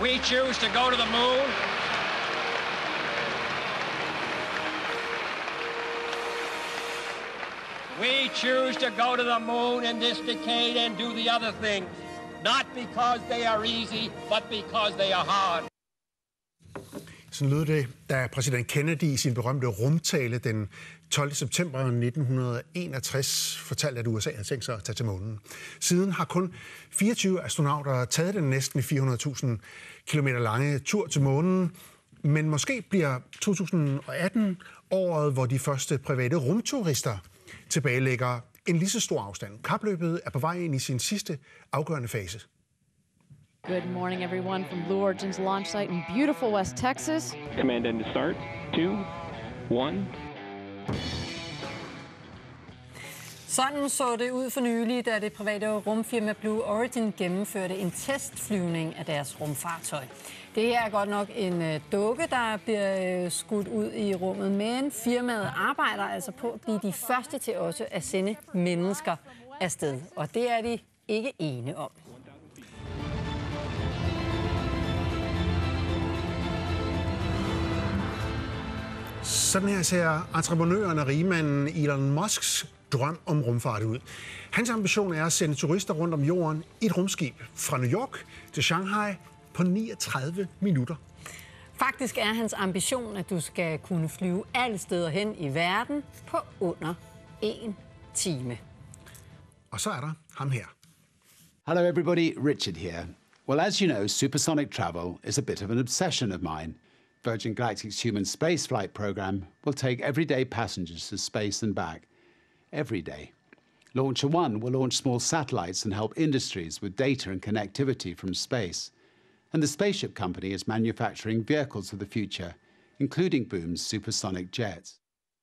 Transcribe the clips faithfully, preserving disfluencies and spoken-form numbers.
We choose to go to the moon. We choose to go to the moon in this decade and do the other things. Not because they are easy, but because they are hard. Sådan lød det, da præsident Kennedy i sin berømte rumtale den tolvte september nitten enogtres fortalte, at U S A havde tænkt sig at tage til månen. Siden har kun fireogtyve astronauter taget den næsten fire hundrede tusind kilometer lange tur til månen, men måske bliver to tusind atten året, hvor de første private rumturister tilbagelægger en lige så stor afstand. Kapløbet er på vej ind i sin sidste afgørende fase. Good morning, everyone, from Blue Origin's launch site in beautiful West Texas. Command end to start. Two, one. Sådan så det ud for nylig, da det private rumfirma Blue Origin gennemførte en testflyvning af deres rumfartøj. Det her er godt nok en dukke, der bliver skudt ud i rummet, men firmaet arbejder altså på at blive de første til også at sende mennesker afsted. Og det er de ikke ene om. Sådan her ser entreprenøren og rigmanden Elon Musks drøm om rumfart ud. Hans ambition er at sende turister rundt om jorden i et rumskib fra New York til Shanghai på niogtredive minutter. Faktisk er hans ambition, at du skal kunne flyve alle steder hen i verden på under en time. Og så er der ham her. Hello everybody, Richard here. Well, as you know, supersonic travel is a bit of an obsession of mine. Virgin Galactic's human spaceflight program will take everyday passengers to space and back, every day. Launcher One will launch small satellites and help industries with data and connectivity from space. And the spaceship company is manufacturing vehicles of the future, including Boom's supersonic jets.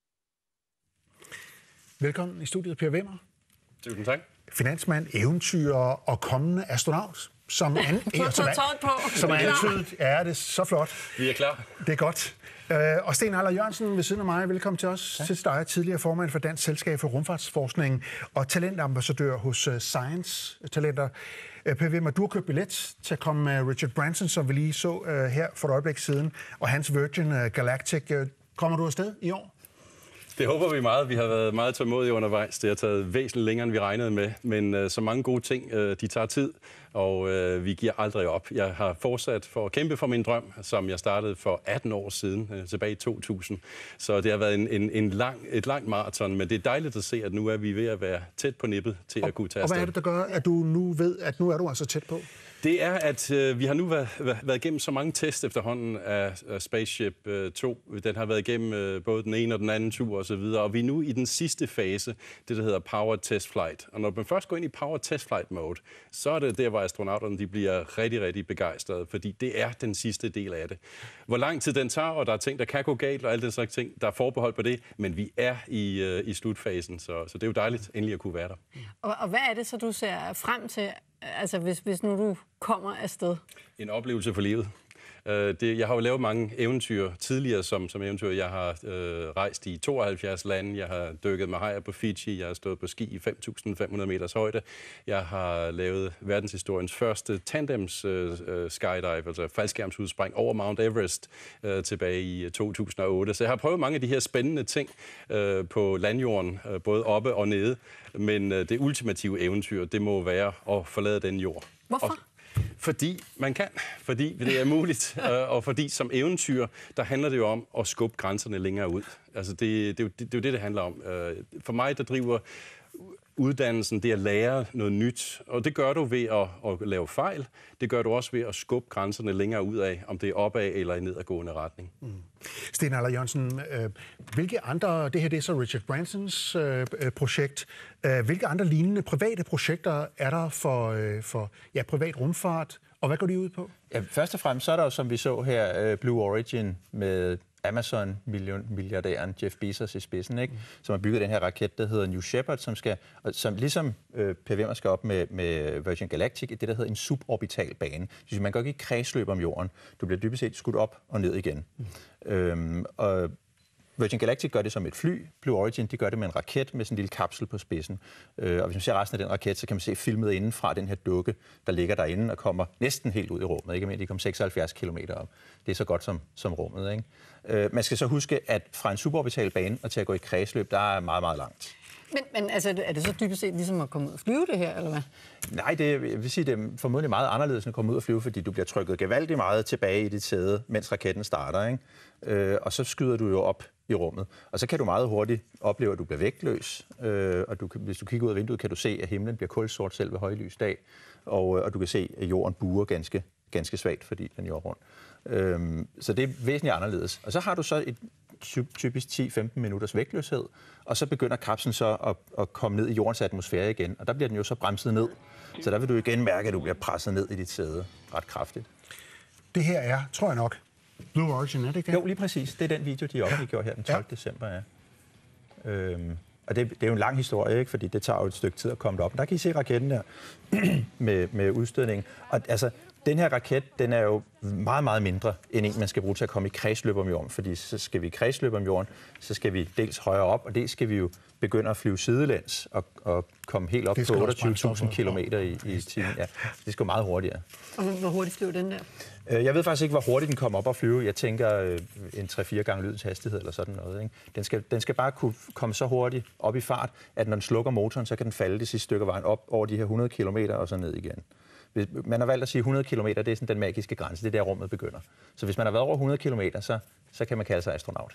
Velkommen i studiet, Per Wimmer. Tusind tak. Finansmand, eventyrer og kommende astronaut. Som, an, som, er, som er antydet, er det så flot. Vi er klar. Det er godt. Og Sten Aller Jørgensen ved siden af mig, velkommen til os. Ja. Til dig, tidligere formand for Dansk Selskab for Rumfartsforskning og talentambassadør hos Science Talenter. Per Wimmer, du har købt billet til at komme med Richard Branson, som vi lige så her for et øjeblik siden, og hans Virgin Galactic. Kommer du afsted i år? Det håber vi meget. Vi har været meget tålmodige undervejs. Det har taget væsentligt længere, end vi regnede med. Men øh, så mange gode ting, øh, de tager tid, og øh, vi giver aldrig op. Jeg har fortsat for at kæmpe for min drøm, som jeg startede for atten år siden, øh, tilbage i to tusind. Så det har været en, en, en lang, et langt maraton, men det er dejligt at se, at nu er vi ved at være tæt på nippet til og, at kunne tage afsted. Og hvad er det, der gør, at du nu ved, at nu er du altså tæt på? Det er, at øh, vi har nu været, været igennem så mange test efterhånden af, af Spaceship øh, to. Den har været igennem øh, både den ene og den anden tur osv., og, og vi er nu i den sidste fase, det der hedder Power Test Flight. Og når man først går ind i Power Test Flight mode, så er det der, hvor astronauterne de bliver rigtig, rigtig begejstrede, fordi det er den sidste del af det. Hvor lang tid den tager, og der er ting, der kan gå galt, og alt den slags ting, der er forbehold på det, men vi er i, øh, i slutfasen, så, så det er jo dejligt endelig at kunne være der. Og, og hvad er det så, du ser frem til? Altså, hvis, hvis nu du kommer afsted? En oplevelse for livet. Det, jeg har jo lavet mange eventyr tidligere som, som eventyr. Jeg har øh, rejst i tooghalvfjerds lande, jeg har dykket med hajer på Fiji, jeg har stået på ski i fem tusind fem hundrede meters højde. Jeg har lavet verdenshistoriens første tandems øh, skydive, altså faldskærmsudspring over Mount Everest øh, tilbage i to tusind og otte. Så jeg har prøvet mange af de her spændende ting øh, på landjorden, øh, både oppe og nede. Men øh, det ultimative eventyr, det må være at forlade den jord. Hvorfor? Og, Fordi man kan, fordi det er muligt, og fordi som eventyr, der handler det jo om at skubbe grænserne længere ud. Altså det, det, er, jo, det, det er jo det, det handler om. For mig, der driver uddannelsen, det er at lære noget nyt, og det gør du ved at, at lave fejl. Det gør du også ved at skubbe grænserne længere ud af, om det er opad eller i nedadgående retning. Mm. Sten Aller Jørgensen, øh, hvilke andre, det her det er så Richard Bransons øh, projekt, øh, hvilke andre lignende private projekter er der for, øh, for ja, privat rumfart, og hvad går de ud på? Ja, først og fremmest så er der jo, som vi så her, Blue Origin med Amazon-milliardæren Jeff Bezos i spidsen, ikke? Mm. Som har bygget den her raket, der hedder New Shepard, som skal, som ligesom øh, Per Wimmer skal op med, med Virgin Galactic, det der hedder en suborbital bane. Så man går ikke i kredsløb om jorden. Du bliver dybest set skudt op og ned igen. Mm. Øhm, og Virgin Galactic gør det som et fly. Blue Origin, de gør det med en raket med sådan en lille kapsel på spidsen. Øh, og hvis man ser resten af den raket, så kan man se filmet inden fra den her dukke, der ligger derinde og kommer næsten helt ud i rummet. Ikke? Men de kommer seksoghalvfjerds kilometer op. Det er så godt som, som rummet. Ikke? Øh, man skal så huske, at fra en suborbital bane og til at gå i kredsløb, der er meget, meget langt. Men, men altså, er det så dybest set ligesom at komme ud og flyve det her, eller hvad? Nej, det, jeg vil sige, det er formodentlig meget anderledes end at komme ud og flyve, fordi du bliver trykket gevaldigt meget tilbage i dit sæde, mens raketten starter, ikke? Øh, og så skyder du jo op i rummet. Og så kan du meget hurtigt opleve, at du bliver vægtløs. Øh, og du, hvis du kigger ud af vinduet, kan du se, at himlen bliver kulsort selv ved højlys dag. Og, og du kan se, at jorden buer ganske, ganske svagt, fordi den er rundt. Øh, så det er væsentligt anderledes. Og så har du så et typisk ti til femten minutters vægtløshed, og så begynder kapslen så at, at komme ned i jordens atmosfære igen, og der bliver den jo så bremset ned. Så der vil du igen mærke, at du bliver presset ned i dit sæde ret kraftigt. Det her er, tror jeg nok, Blue Origin, er det ikke det? Jo, lige præcis. Det er den video, de offentliggjorde her den tolvte december. Ja. Øhm, og det, det er jo en lang historie, ikke? Fordi det tager jo et stykke tid at komme derop. Der kan I se raketten der med, med udstødningen. Og altså, den her raket, den er jo meget, meget mindre end en, man skal bruge til at komme i kredsløb om jorden. Fordi så skal vi i kredsløb om jorden, så skal vi dels højere op, og dels skal vi jo begynde at flyve sidelæns og, og komme helt op på otteogtyve tusind kilometer i, i timen. Ja, det skal gå meget hurtigere. Og hvor hurtigt flyver den der? Jeg ved faktisk ikke, hvor hurtigt den kommer op og flyve. Jeg tænker en tre fire gange lydens hastighed eller sådan noget. Ikke? Den, skal, den skal bare kunne komme så hurtigt op i fart, at når den slukker motoren, så kan den falde det sidste stykke vejen op over de her hundrede kilometer og så ned igen. Man har valgt at sige hundrede kilometer, det er sådan den magiske grænse, det er der rummet begynder. Så hvis man har været over hundrede kilometer, så, så kan man kalde sig astronaut.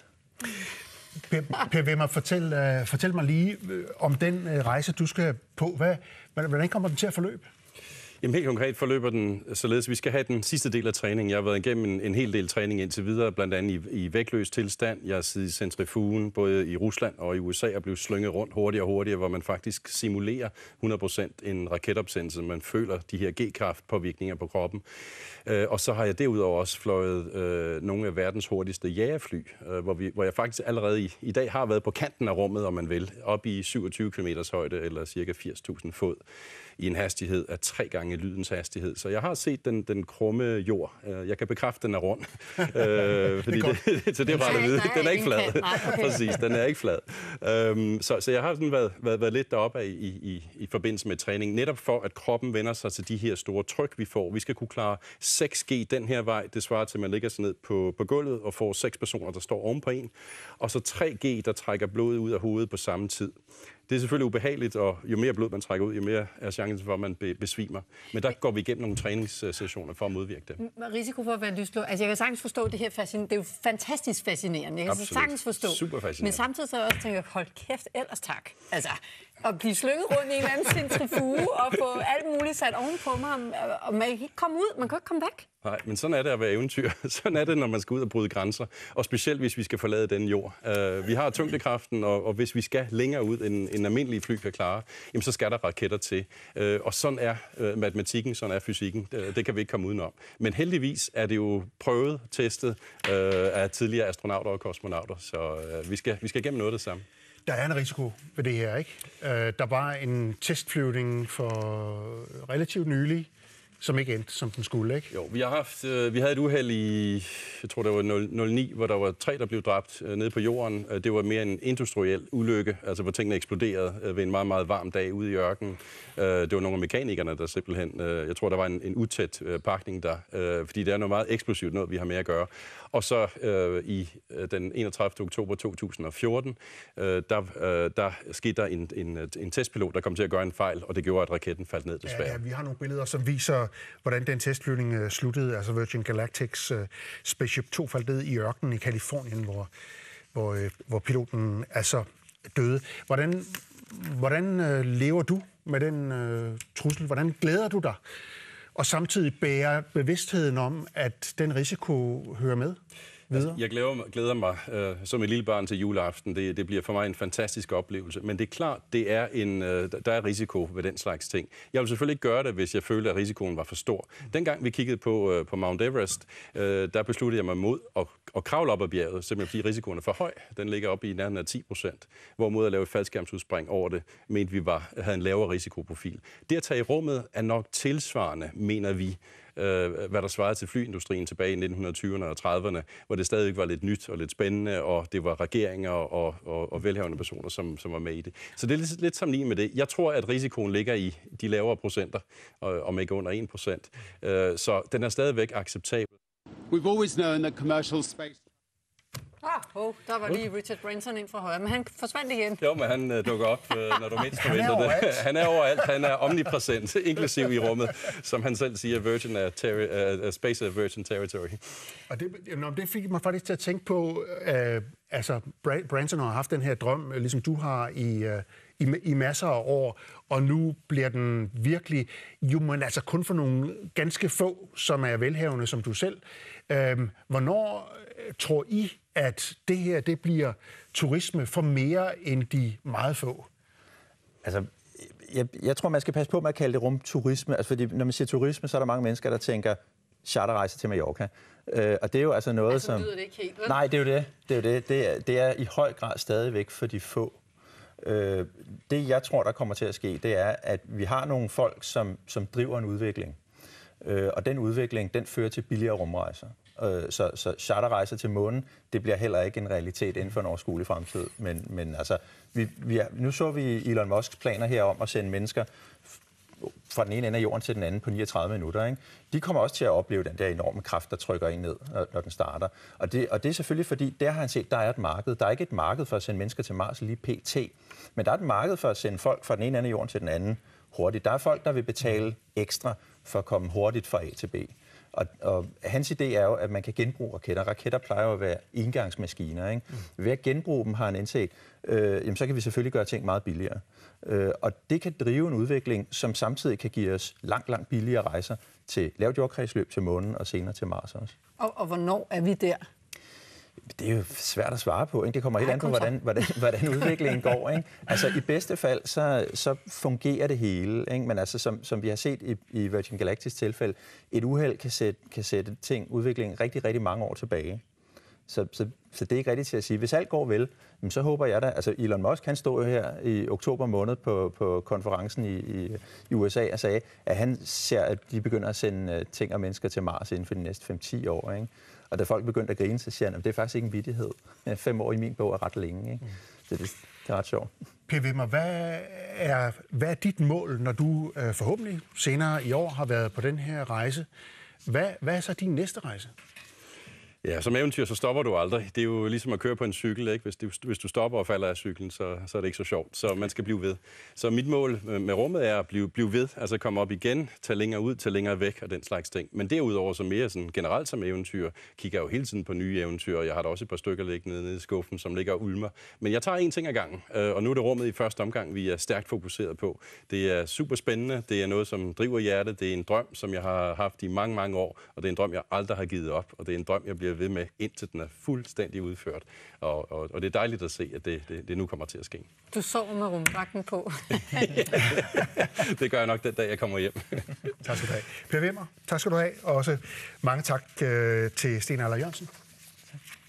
Per, per vil mig fortælle, uh, fortæl mig lige uh, om den uh, rejse, du skal på. Hvad, hvordan kommer den til at forløbe? Jamen helt konkret forløber den således. Vi skal have den sidste del af træningen. Jeg har været igennem en, en hel del træning indtil videre, blandt andet i, i vægtløs tilstand. Jeg har siddet i centrifugen, både i Rusland og i U S A, og blevet slynget rundt hurtigere og hurtigere, hvor man faktisk simulerer hundrede procent en raketopsendelse. Man føler de her G-kraftpåvirkninger på kroppen. Øh, og så har jeg derudover også fløjet øh, nogle af verdens hurtigste jagerfly, øh, hvor, vi, hvor jeg faktisk allerede i, i dag har været på kanten af rummet, om man vil, op i syvogtyve kilometers højde, eller cirka firs tusind fod, i en hastighed af tre gange lydens hastighed. Så jeg har set den, den krumme jord. Jeg kan bekræfte, den er rund. øh, fordi det, det, så det er bare at vide. Den er ikke flad. Præcis, den er ikke flad. Øhm, så, så jeg har sådan været, været, været lidt deroppe af i, i, i forbindelse med træning, netop for, at kroppen vender sig til de her store tryk, vi får. Vi skal kunne klare seks G den her vej. Det svarer til, at man ligger sig ned på, på gulvet og får seks personer, der står oven på en. Og så tre G, der trækker blodet ud af hovedet på samme tid. Det er selvfølgelig ubehageligt, og jo mere blod man trækker ud, jo mere er chancen for, at man besvimer. Men der går vi igennem nogle træningssessioner for at modvirke det. Risiko for at være lystlå. Altså, jeg kan sagtens forstå det her fascinerende. Det er jo fantastisk fascinerende. Jeg kan Absolut. sagtens forstå. Super fascinerende. Men samtidig så også tænker jeg, hold kæft, ellers tak. Altså, at blive slynget rundt i en eller anden centrifuge og få alt muligt sat ovenpå mig, og man kan ikke komme ud, man kan ikke komme væk. Nej, men sådan er det at være eventyr. Sådan er det, når man skal ud og bryde grænser. Og specielt, hvis vi skal forlade den jord. Uh, vi har tyngdekraften, og, og hvis vi skal længere ud, end en almindelig fly kan klare, jamen, så skal der raketter til. Uh, og sådan er uh, matematikken, sådan er fysikken. Uh, det kan vi ikke komme udenom. Men heldigvis er det jo prøvet, testet uh, af tidligere astronauter og kosmonauter. Så uh, vi, skal, vi skal igennem noget af det samme. Der er en risiko ved det her, ikke? Uh, der var en testflyvning for relativt nylig, som ikke endte, som den skulle, ikke? Jo, vi har haft, øh, vi havde et uheld i, jeg tror det var nul ni, hvor der var tre, der blev dræbt øh, nede på jorden. Det var mere en industriel ulykke, altså hvor tingene eksploderede øh, ved en meget, meget varm dag ude i ørkenen. Øh, det var nogle af mekanikerne, der simpelthen, øh, jeg tror, der var en, en utæt øh, pakning der, øh, fordi det er noget meget eksplosivt noget, vi har med at gøre. Og så øh, i øh, den enogtredivte oktober to tusind og fjorten, øh, der, øh, der skete der en, en, en testpilot, der kom til at gøre en fejl, og det gjorde, at raketten faldt ned desværre. Ja, ja, vi har nogle billeder, som viser, hvordan den testflyvning uh, sluttede. Altså Virgin Galactic's uh, Spaceship to faldt ned i ørkenen i Kalifornien, hvor, hvor, uh, hvor piloten altså døde. Hvordan, hvordan uh, lever du med den uh, trussel? Hvordan glæder du dig? Og samtidig bærer bevidstheden om, at den risiko hører med videre? Jeg glæder, glæder mig øh, som et lille barn til juleaften. Det, det bliver for mig en fantastisk oplevelse. Men det er klart, det er en, øh, der er risiko ved den slags ting. Jeg vil selvfølgelig ikke gøre det, hvis jeg følte, at risikoen var for stor. Dengang vi kiggede på, øh, på Mount Everest, øh, der besluttede jeg mig mod at, at kravle op ad bjerget, simpelthen fordi risikoen er for høj. Den ligger oppe i nærheden af ti procent. Hvorimod at lave et faldskærmsudspring over det, mente vi var, havde en lavere risikoprofil. Det at tage i rummet er nok tilsvarende, mener vi, øh, hvad der svarede til flyindustrien tilbage i nitten tyverne og trediverne, hvor det stadig var lidt nyt og lidt spændende, og det var regeringer og, og, og velhavende personer, som, som var med i det. Så det er lidt, lidt sammenlignet med det. Jeg tror, at risikoen ligger i de lavere procenter, og, om ikke under en procent. Øh, så den er stadigvæk acceptabel. We've always known that commercial space... Ah, oh, der var lige Richard Branson ind fra højre, men han forsvandt igen. Jo, men han uh, dukker op, uh, når du mindst forventer det. Han er overalt. Han er omnipræsent, inklusiv i rummet, som han selv siger, Virgin er terri- uh, Space er Virgin Territory. Og det, det fik mig faktisk til at tænke på, uh, altså Branson har haft den her drøm, ligesom du har i, uh, i, i masser af år, og nu bliver den virkelig, jo, men altså kun for nogle ganske få, som er velhavende, som du selv. Uh, hvornår tror I, at det her det bliver turisme for mere end de meget få? Altså, jeg, jeg tror, man skal passe på med at kalde det rumturisme. Altså, fordi når man siger turisme, så er der mange mennesker, der tænker charterrejse til Mallorca. Øh, og det er jo altså noget, altså, som... lyder det ikke helt, vel? Nej, det er jo det. Det er, jo det. Det er, det er i høj grad stadigvæk for de få. Øh, det, jeg tror, der kommer til at ske, det er, at vi har nogle folk, som, som driver en udvikling. Øh, og den udvikling, den fører til billigere rumrejser. Så, så charterrejser til månen, det bliver heller ikke en realitet inden for en overskuelig fremtid. Men, men altså, vi, vi er, nu så vi Elon Musks planer her om at sende mennesker fra den ene ende af jorden til den anden på niogtredive minutter. Ikke? De kommer også til at opleve den der enorme kraft, der trykker ind ned, når den starter. Og det, og det er selvfølgelig fordi, der har han set, der er et marked. Der er ikke et marked for at sende mennesker til Mars lige pt. Men der er et marked for at sende folk fra den ene ende af jorden til den anden hurtigt. Der er folk, der vil betale ekstra for at komme hurtigt fra A til B. Og, og hans idé er jo, at man kan genbruge raketter. Raketter plejer jo at være engangsmaskiner. Ikke? Mm. Ved at genbruge dem, har han indset, øh, jamen, så kan vi selvfølgelig gøre ting meget billigere. Øh, og det kan drive en udvikling, som samtidig kan give os langt, langt billigere rejser til lavt jordkredsløb til månen og senere til Mars også. Og, og hvornår er vi der? Det er jo svært at svare på. Ikke? Det kommer helt an på, hvordan, hvordan, hvordan udviklingen går. Ikke? Altså, i bedste fald, så, så fungerer det hele. Ikke? Men altså, som, som vi har set i, i Virgin Galactics tilfælde, et uheld kan sætte, kan sætte ting, udviklingen rigtig, rigtig mange år tilbage. Så, så, så det er ikke rigtigt til at sige. Hvis alt går vel, så håber jeg da... Altså, Elon Musk, han stod jo her i oktober måned på, på konferencen i, i, i U S A og sagde, at han ser, at de begynder at sende ting og mennesker til Mars inden for de næste fem til ti år. Ikke? Og da folk begyndte at grine, så siger han, at det er faktisk ikke en vittighed. Fem år i min bog er ret længe. Ikke? Så det, det er ret sjovt. Per Wimmer, hvad er, hvad er dit mål, når du øh, forhåbentlig senere i år har været på den her rejse? Hvad, hvad er så din næste rejse? Ja, som eventyr, så stopper du aldrig. Det er jo ligesom at køre på en cykel, ikke? Hvis, du, hvis du stopper og falder af cyklen, så, så er det ikke så sjovt. Så man skal blive ved. Så mit mål med rummet er at blive, blive ved, altså komme op igen, tage længere ud, tage længere væk og den slags ting. Men derudover så mere sådan generelt som eventyr, kigger jeg jo hele tiden på nye eventyr, og jeg har da også et par stykker liggende nede i skuffen, som ligger og ulmer. Men jeg tager én ting ad gangen, og nu er det rummet i første omgang, vi er stærkt fokuseret på. Det er super spændende, det er noget, som driver hjertet, det er en drøm, som jeg har haft i mange, mange år, og det er en drøm, jeg aldrig har givet op, og det er en drøm, jeg bliver ved med, indtil den er fuldstændig udført. Og, og, og det er dejligt at se, at det, det, det nu kommer til at ske. Du sover med rumdragten på. Det gør jeg nok den dag, jeg kommer hjem. Tak skal du have. Per Wimmer, tak skal du have. Og også mange tak øh, til Sten Aller Jørgensen. Tak.